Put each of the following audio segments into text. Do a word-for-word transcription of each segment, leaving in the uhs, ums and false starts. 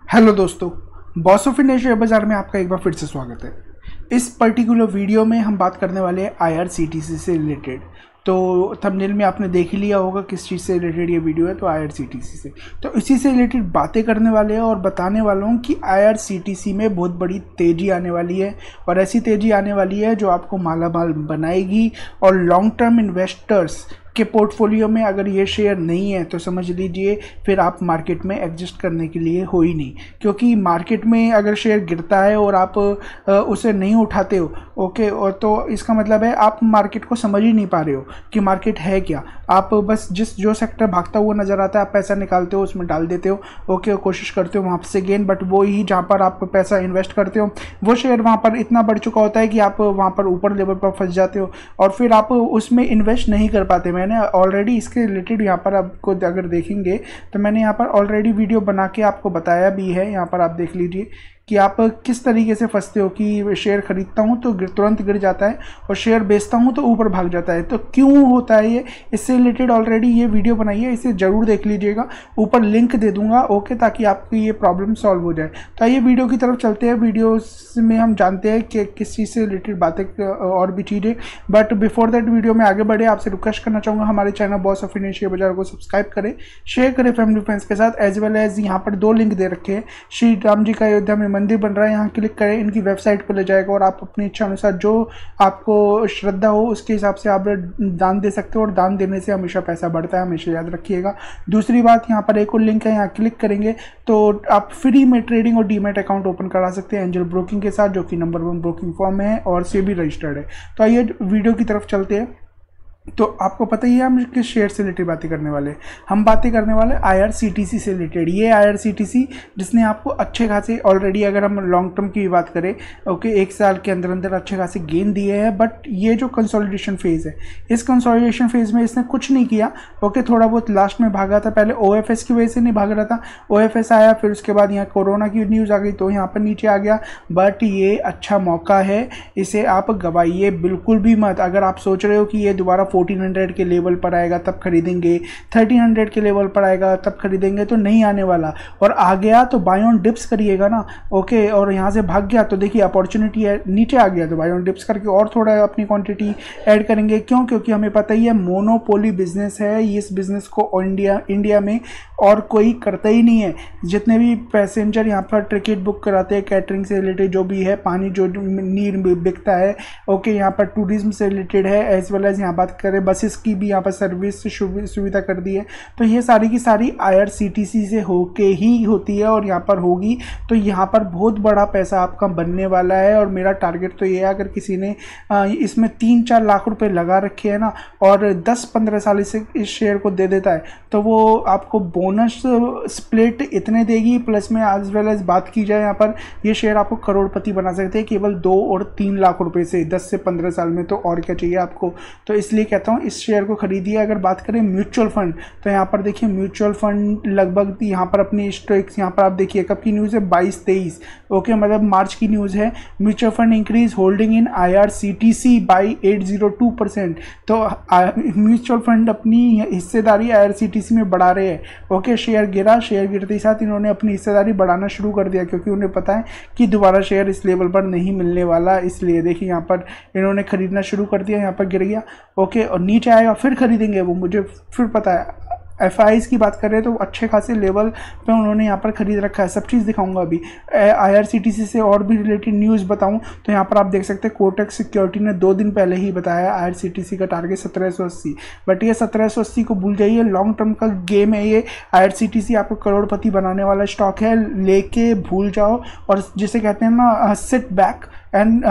Hello दोस्तों, boss of India share बाजार में आपका एक बार फिर से स्वागत है। इस पर्टिकुलर वीडियो में हम बात करने वाले हैं आईआरसीटीसी से रिलेटेड। तो थंबनेल में आपने देख ही लिया होगा किस चीज़ से रिलेटेड ये वीडियो है, तो आईआरसीटीसी से। तो इसी से रिलेटेड बातें करने वाले हैं और बताने वाला हूँ कि आईआरसीटीसी में बहुत बड़ी तेज़ी आने वाली है और ऐसी तेज़ी आने वाली है जो आपको मालामाल बनाएगी। और लॉन्ग टर्म इन्वेस्टर्स के पोर्टफोलियो में अगर ये शेयर नहीं है तो समझ लीजिए फिर आप मार्केट में एडजस्ट करने के लिए हो ही नहीं, क्योंकि मार्केट में अगर शेयर गिरता है और आप उसे नहीं उठाते हो ओके, और तो इसका मतलब है आप मार्केट को समझ ही नहीं पा रहे हो कि मार्केट है क्या। आप बस जिस जो सेक्टर भागता हुआ नज़र आता है आप पैसा निकालते हो, उसमें डाल देते हो ओके, कोशिश करते हो वहाँ से गेन, बट वो ही जहाँ पर आप पैसा इन्वेस्ट करते हो वो शेयर वहाँ पर इतना बढ़ चुका होता है कि आप वहाँ पर ऊपर लेवल पर फंस जाते हो और फिर आप उसमें इन्वेस्ट नहीं कर पाते। मैंने ऑलरेडी इसके रिलेटेड यहाँ पर आपको अगर देखेंगे तो मैंने यहाँ पर ऑलरेडी वीडियो बना के आपको बताया भी है। यहाँ पर आप देख लीजिए कि आप किस तरीके से फंसते हो कि शेयर खरीदता हूँ तो तुरंत गिर जाता है और शेयर बेचता हूँ तो ऊपर भाग जाता है। तो क्यों होता है ये, इससे रिलेटेड ऑलरेडी ये वीडियो बनाई है, इसे ज़रूर देख लीजिएगा, ऊपर लिंक दे दूंगा ओके, ताकि आपकी ये प्रॉब्लम सॉल्व हो जाए। तो आइए वीडियो की तरफ चलते हैं। वीडियो में हम जानते हैं कि किस चीज़ से रिलेटेड बातें और भी चीज़ें, बट बिफोर दैट वीडियो में आगे बढ़े आपसे रिक्वेस्ट करना चाहूँगा हमारे channel boss of India share बाजार को सब्सक्राइब करें, शेयर करें फैमिली फ्रेंड्स के साथ, एज वेल एज यहाँ पर दो लिंक दे रखे हैं। श्री राम जी का अयोध्या में मंदिर बन रहा है, यहाँ क्लिक करें, इनकी वेबसाइट पर ले जाएगा और आप अपनी इच्छा अनुसार जो आपको श्रद्धा हो उसके हिसाब से आप दान दे सकते हो और दान देने से हमेशा पैसा बढ़ता है, हमेशा याद रखिएगा। दूसरी बात, यहाँ पर एक और लिंक है, यहाँ क्लिक करेंगे तो आप फ्री में ट्रेडिंग और डीमैट अकाउंट ओपन करा सकते हैं एंजल ब्रोकिंग के साथ, जो कि नंबर वन ब्रोकिंग फॉर्म है और से भी रजिस्टर्ड है। तो आइए वीडियो की तरफ चलते हैं। तो आपको पता ही है हम किस शेयर से रिलेटेड बातें करने वाले हैं। हम बातें करने वाले आईआरसीटीसी से रिलेटेड। ये आईआरसीटीसी जिसने आपको अच्छे खासे ऑलरेडी, अगर हम लॉन्ग टर्म की बात करें ओके, एक साल के अंदर अंदर अच्छे खासे गेन दिए हैं, बट ये जो कंसोलिडेशन फेज़ है, इस कंसोलिडेशन फेज़ में इसने कुछ नहीं किया ओके, थोड़ा बहुत लास्ट में भागा था। पहले ओएफएस की वजह से नहीं भाग रहा था, ओएफएस आया, फिर उसके बाद यहाँ कोरोना की न्यूज़ आ गई तो यहाँ पर नीचे आ गया। बट ये अच्छा मौका है, इसे आप गवाइए बिल्कुल भी मत। अगर आप सोच रहे हो कि ये दोबारा फोर्टीन हंड्रेड के लेवल पर आएगा तब खरीदेंगे, थर्टीन हंड्रेड के लेवल पर आएगा तब खरीदेंगे, तो नहीं आने वाला। और आ गया तो बाय ऑन डिप्स करिएगा ना ओके, और यहाँ से भाग गया तो देखिए अपॉर्चुनिटी है, नीचे आ गया तो बाय ऑन डिप्स करके और थोड़ा अपनी क्वांटिटी ऐड करेंगे। क्यों? क्योंकि हमें पता ही है मोनोपोली बिजनेस है, इस बिजनेस को इंडिया इंडिया में और कोई करता ही नहीं है। जितने भी पैसेंजर यहाँ पर टिकट बुक कराते हैं, कैटरिंग से रिलेटेड जो भी है, पानी जो नीर बिकता है ओके, यहाँ पर टूरिज्म से रिलेटेड है, एज वेल एज यहाँ बात करें बसेस की भी यहाँ पर सर्विस सुविधा कर दी है। तो ये सारी की सारी आईआरसीटीसी से होके ही होती है और यहाँ पर होगी। तो यहाँ पर बहुत बड़ा पैसा आपका बनने वाला है और मेरा टारगेट तो ये है, अगर किसी ने इसमें तीन चार लाख रुपए लगा रखे हैं ना और दस पंद्रह साल से इस शेयर को दे देता है तो वो आपको बोनस स्प्लिट इतने देगी, प्लस में एज वेल एज बात की जाए यहाँ पर ये शेयर आपको करोड़पति बना सकते हैं केवल दो और तीन लाख रुपए से दस से पंद्रह साल में। तो और क्या चाहिए आपको। तो इसलिए कहता हूँ इस शेयर को खरीदिए। अगर बात करें म्यूचुअल फंड, तो यहाँ पर देखिए म्यूचुअल फंड लगभग यहाँ पर अपनी स्टॉक्स, यहाँ पर आप देखिए कब की न्यूज़ है, बाईस तेईस ओके, मतलब मार्च की न्यूज़ है। Mutual fund increase holding in IRCTC by eight zero two percent. तो म्यूचुअल फंड अपनी हिस्सेदारी आईआरसीटीसी में बढ़ा रहे हैं ओके। शेयर गिरा, शेयर गिरते ही साथ इन्होंने अपनी हिस्सेदारी बढ़ाना शुरू कर दिया, क्योंकि उन्हें पता है कि दोबारा शेयर इस लेवल पर नहीं मिलने वाला। इसलिए देखिए यहाँ पर इन्होंने खरीदना शुरू कर दिया, यहाँ पर गिर गया ओके, और नीचे आएगा फिर खरीदेंगे वो, मुझे फिर पता है। एफ आई की बात करें तो अच्छे खासे लेवल पे उन्होंने यहाँ पर खरीद रखा है। सब चीज़ दिखाऊंगा अभी। आईआरसीटीसी से और भी रिलेटेड न्यूज़ बताऊं तो यहाँ पर आप देख सकते हैं कोटक सिक्योरिटी ने दो दिन पहले ही बताया आईआरसीटीसी का टारगेट सत्रह सौ अस्सी, बट ये सत्रह सौ अस्सी को भूल जाइए, लॉन्ग टर्म का गेम है ये। आईआरसीटीसी आपको करोड़पति बनाने वाला स्टॉक है, लेके भूल जाओ और जिसे कहते हैं ना सिट बैक एंड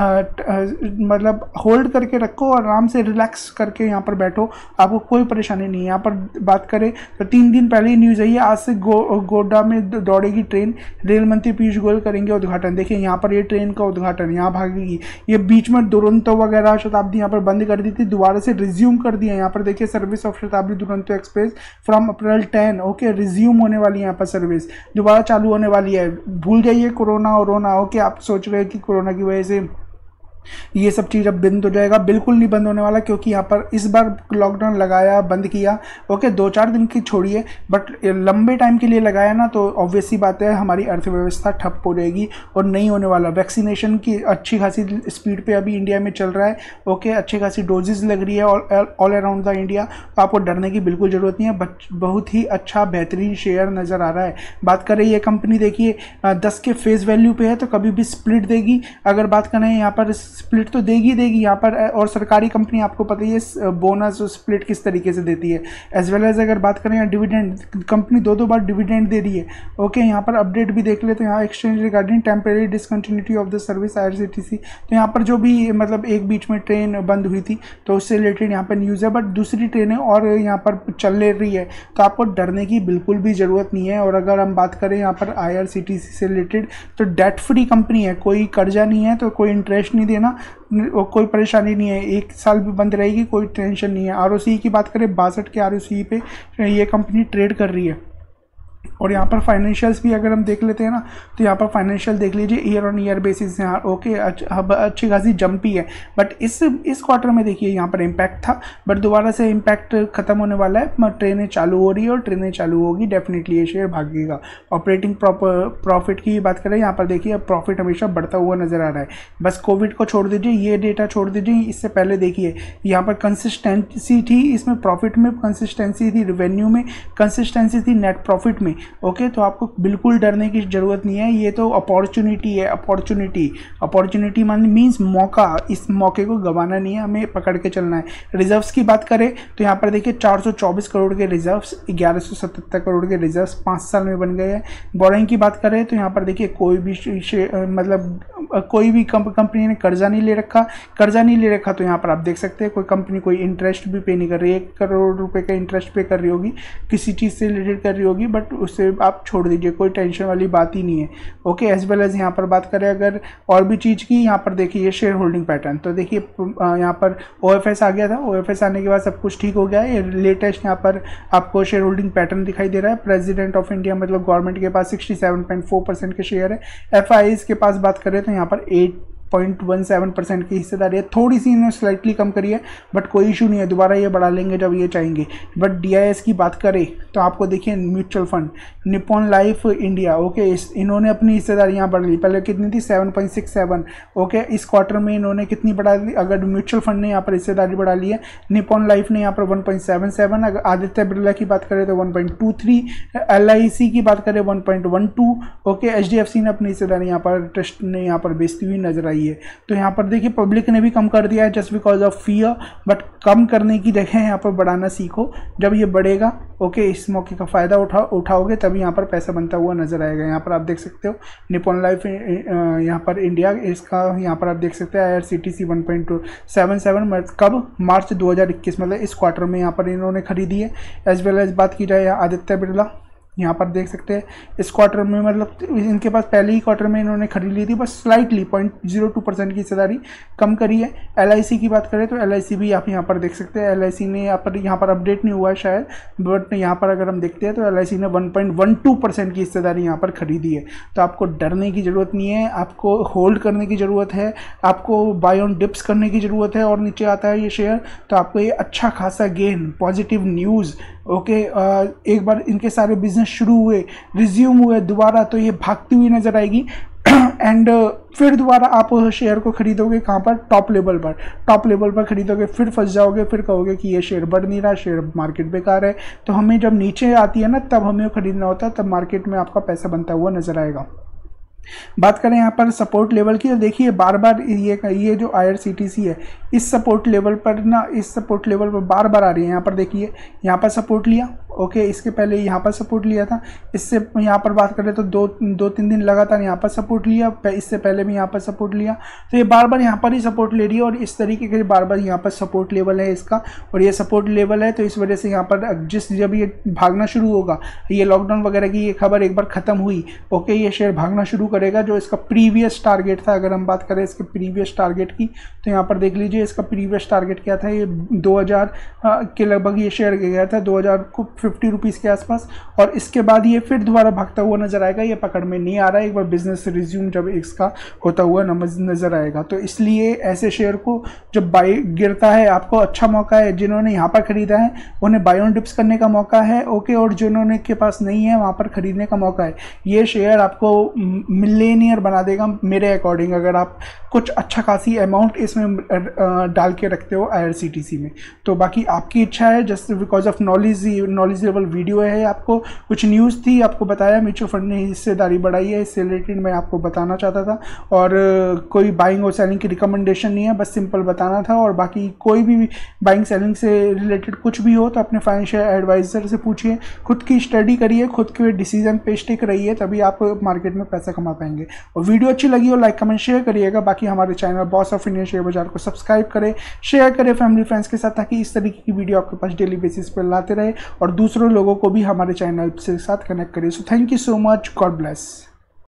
मतलब होल्ड करके रखो और आराम से रिलैक्स करके यहाँ पर बैठो, आपको कोई परेशानी नहीं है। यहाँ पर बात करें तो तीन दिन पहले ही न्यूज़ आई है, आज से गो गोड्डा में दौड़ेगी ट्रेन, रेल मंत्री पीयूष गोयल करेंगे उद्घाटन। देखिए यहाँ पर ये ट्रेन का उद्घाटन यहाँ भागेगी। ये बीच में दुरंतो वगैरह शताब्दी यहाँ पर बंद कर दी थी, दोबारा से रिज्यूम कर दिया। यहाँ पर देखिए service of Shatabdi Duronto express from April ten okay, resume होने वाली है, यहाँ पर सर्विस दोबारा चालू होने वाली है। भूल जाइए कोरोना और रोना ओके। आप सोच रहे हैं कि कोरोना की वजह से ये सब चीज़ अब बंद हो जाएगा, बिल्कुल नहीं बंद होने वाला, क्योंकि यहाँ पर इस बार लॉकडाउन लगाया, बंद किया, ओके दो चार दिन की छोड़िए, बट लंबे टाइम के लिए लगाया ना, तो ऑब्वियस सी बात है हमारी अर्थव्यवस्था ठप हो जाएगी और नहीं होने वाला। वैक्सीनेशन की अच्छी खासी स्पीड पे अभी इंडिया में चल रहा है, ओके अच्छी खासी डोजेज लग रही है ऑल अराउंड द इंडिया, तो आपको डरने की बिल्कुल ज़रूरत नहीं है। बहुत ही अच्छा बेहतरीन शेयर नज़र आ रहा है। बात करें ये कंपनी, देखिए दस के फेस वैल्यू पे है, तो कभी भी स्प्लिट देगी। अगर बात करें यहाँ पर स्प्लिट तो देगी देगी यहाँ पर, और सरकारी कंपनी आपको पता ही है बोनस और स्प्लिट किस तरीके से देती है। एज वेल एज अगर बात करें यहाँ डिविडेंड, कंपनी दो दो बार डिविडेंड दे रही है। ओके यहाँ पर अपडेट भी देख लेते हैं, यहाँ exchange regarding temporary discontinuity of the service IRCTC, तो यहाँ पर जो भी मतलब एक बीच में ट्रेन बंद हुई थी तो उससे रिलेटेड यहाँ पर न्यूज़ है, बट दूसरी ट्रेनें और यहाँ पर चल ले रही है, तो आपको डरने की बिल्कुल भी ज़रूरत नहीं है। और अगर हम बात करें यहाँ पर आईआरसीटीसी से रिलेटेड, तो डेट फ्री कंपनी है, कोई कर्जा नहीं है, तो कोई इंटरेस्ट नहीं देना, कोई परेशानी नहीं है, एक साल भी बंद रहेगी, कोई टेंशन नहीं है। आरओसी की बात करें, बासठ के आरओसी पे ये कंपनी ट्रेड कर रही है। और यहाँ पर फाइनेंशियल्स भी अगर हम देख लेते हैं ना, तो यहाँ पर फाइनेंशियल देख लीजिए ईयर ऑन ईयर बेसिस यहाँ ओके अच्छी खासी जंपी है, बट इस इस क्वार्टर में देखिए यहाँ पर इम्पैक्ट था, बट दोबारा से इम्पैक्ट खत्म होने वाला है। ट्रेनें चालू हो रही है और ट्रेनें चालू होगी, डेफिनेटली ये शेयर भागेगा। ऑपरेटिंग प्रॉफिट की बात करें, यहाँ पर देखिए प्रॉफिट हमेशा बढ़ता हुआ नजर आ रहा है। बस कोविड को छोड़ दीजिए, ये डेटा छोड़ दीजिए, इससे पहले देखिए यहाँ पर कंसिस्टेंसी थी, इसमें प्रॉफिट में कंसिस्टेंसी थी, रिवेन्यू में कंसिस्टेंसी थी, नेट प्रॉफिट में। ओके okay, तो आपको बिल्कुल डरने की ज़रूरत नहीं है, ये तो अपॉर्चुनिटी है। अपॉर्चुनिटी अपॉर्चुनिटी मान मीन्स मौका, इस मौके को गंवाना नहीं है, हमें पकड़ के चलना है। रिजर्व्स की बात करें तो यहाँ पर देखिए चार सौ चौबीस करोड़ के रिजर्व्स, ग्यारह सौ सतहत्तर करोड़ के रिजर्व्स पाँच साल में बन गए हैं। बोरिंग की बात करें तो यहाँ पर देखिए कोई भी मतलब कोई भी कंपनी ने कर्जा नहीं ले रखा, कर्जा नहीं ले रखा तो यहाँ पर आप देख सकते हैं कोई कंपनी कोई इंटरेस्ट भी पे नहीं कर रही है, एक करोड़ रुपए का इंटरेस्ट पे कर रही होगी, किसी चीज़ से रिलेटेड कर रही होगी, बट उससे आप छोड़ दीजिए, कोई टेंशन वाली बात ही नहीं है। ओके एज वेल एज यहाँ पर बात करें अगर और भी चीज़ की, यहाँ पर देखिए ये शेयर होल्डिंग पैटर्न, तो देखिए यहाँ पर ओएफएस आ गया था, ओएफएस आने के बाद सब कुछ ठीक हो गया है। ये लेटेस्ट यहाँ पर आपको शेयर होल्डिंग पैटर्न दिखाई दे रहा है। प्रेसिडेंट ऑफ इंडिया मतलब गवर्नमेंट के पास sixty seven point four percent के शेयर है। एफ आई के पास बात करें तो यहाँ पर eight point one seven percent की हिस्सेदारी है, थोड़ी सी इन्होंने स्लाइटली कम करी है, बट कोई इशू नहीं है, दोबारा ये बढ़ा लेंगे जब ये चाहेंगे। बट डीआईएस की बात करें तो आपको देखिए mutual fund Nippon Life India, okay इस इन्होंने अपनी हिस्सेदारी यहाँ बढ़ ली, पहले कितनी थी seven point six seven, okay इस क्वार्टर में इन्होंने कितनी बढ़ा ली, अगर म्यूचुअल फंड ने यहाँ पर हिस्सेदारी बढ़ा ली है, निप्पॉन लाइफ ने यहाँ पर वन पॉइंट सेवन सेवन, अगर आदित्य बिरला की बात करें तो one point two three, LIC की बात करें one point one two, okay HDFC ने अपनी हिस्सेदारी यहाँ पर ट्रस्ट ने यहाँ पर बेचती हुई नजर आई है। तो यहाँ पर देखिए पब्लिक ने भी कम कर दिया है just because of fear, but कम करने की जगह यहाँ पर बढ़ाना सीखो, जब ये बढ़ेगा ओके इस मौके का फ़ायदा उठा उठाओगे तभी यहाँ पर पैसा बनता हुआ नजर आएगा। यहाँ पर आप देख सकते हो निप्पॉन लाइफ यहाँ पर इंडिया, इसका यहाँ पर आप देख सकते हैं I R C T C one point seven seven, कब मार्च दो हज़ार इक्कीस मतलब इस क्वार्टर में यहाँ पर इन्होंने खरीदी है। एज वेल एज बात की जाए आदित्य बिरला, यहाँ पर देख सकते हैं इस क्वार्टर में मतलब इनके पास पहले ही क्वार्टर में इन्होंने खरीद ली थी, बस slightly point zero two percent की हिस्सेदारी कम करी है। एलआईसी की बात करें तो एलआईसी भी आप यहाँ पर देख सकते हैं, एलआईसी ने यहाँ पर यहाँ पर अपडेट नहीं हुआ है शायद, बट यहाँ पर अगर हम देखते हैं तो एलआईसी ने one point one two percent की हिस्सेदारी यहाँ पर खरीदी है। तो आपको डरने की ज़रूरत नहीं है, आपको होल्ड करने की ज़रूरत है, आपको बाय ऑन डिप्स करने की ज़रूरत है, और नीचे आता है ये शेयर तो आपको ये अच्छा खासा गेन, पॉजिटिव न्यूज़, ओके एक बार इनके सारे बिजनेस शुरू हुए, रिज्यूम हुए दोबारा, तो ये भागती हुई नजर आएगी एंड फिर दोबारा आप शेयर को खरीदोगे कहाँ पर, टॉप लेवल पर, टॉप लेवल पर खरीदोगे, फिर फंस जाओगे, फिर कहोगे कि ये शेयर बढ़ नहीं रहा, शेयर मार्केट बेकार है। तो हमें जब नीचे आती है ना तब हमें खरीदना होता है, तब मार्केट में आपका पैसा बनता हुआ नजर आएगा। बात करें यहाँ पर सपोर्ट लेवल की, तो देखिए बार बार ये ये जो आईआरसीटीसी है इस सपोर्ट लेवल पर ना, इस सपोर्ट लेवल पर बार बार आ रही है। यहाँ पर देखिए यहाँ पर सपोर्ट लिया, ओके इसके पहले यहाँ पर सपोर्ट लिया था, इससे यहाँ पर बात करें तो दो दो तीन दिन लगातार यहाँ पर सपोर्ट लिया, इससे पहले भी यहाँ पर सपोर्ट लिया, तो ये बार बार यहाँ पर ही सपोर्ट ले रही है और इस तरीके के बार बार यहाँ पर सपोर्ट लेवल है इसका, और ये सपोर्ट लेवल है तो इस वजह से यहाँ पर जिस जब ये भागना शुरू होगा, ये लॉकडाउन वगैरह की ये खबर एक बार ख़त्म हुई, ओके ये शेयर भागना शुरू करेगा। जो इसका प्रीवियस टारगेट था, अगर हम बात करें इसके प्रीवियस टारगेट की, तो यहाँ पर देख लीजिए इसका प्रीवियस टारगेट क्या था। ये दो हज़ार के लगभग ये शेयर गया था, दो हज़ार को फिफ्टी रुपीज़ के आसपास, और इसके बाद ये फिर दोबारा भागता हुआ नजर आएगा। ये पकड़ में नहीं आ रहा है, एक बार बिजनेस रिज्यूम जब इसका होता हुआ नजर आएगा। तो इसलिए ऐसे शेयर को जब बाई गिरता है, आपको अच्छा मौका है, जिन्होंने यहाँ पर खरीदा है उन्हें बाय ऑन डिप्स करने का मौका है, ओके, और जिन्होंने के पास नहीं है वहाँ पर खरीदने का मौका है। ये शेयर आपको मिलेनियर बना देगा मेरे अकॉर्डिंग, अगर आप कुछ अच्छा खासी अमाउंट इसमें डाल के रखते हो आईआरसीटीसी में। तो बाकी आपकी इच्छा है, just because of knowledge knowledgeable video है, आपको कुछ न्यूज़ थी, आपको बताया म्यूचुअल फंड ने हिस्सेदारी बढ़ाई है, इससे रिलेटेड मैं आपको बताना चाहता था। और कोई बाइंग और सेलिंग की रिकमेंडेशन नहीं है, बस सिंपल बताना था। और बाकी कोई भी बाइंग सेलिंग से रिलेटेड कुछ भी हो तो अपने फाइनेंशियल एडवाइजर से पूछिए, खुद की स्टडी करिए, खुद के डिसीजन पे स्टिक रहिए, तभी आप मार्केट में पैसा कमा पाएंगे। और वीडियो अच्छी लगी हो लाइक कमेंट शेयर करिएगा। बाकी हमारे channel boss of Indian share बाजार को सब्सक्राइब करें, शेयर करें फैमिली फ्रेंड्स के साथ, ताकि इस तरीके की वीडियो आपके पास डेली बेसिस पर लाते रहे और दूसरों लोगों को भी हमारे चैनल से साथ कनेक्ट करें। So thank you so much, God bless.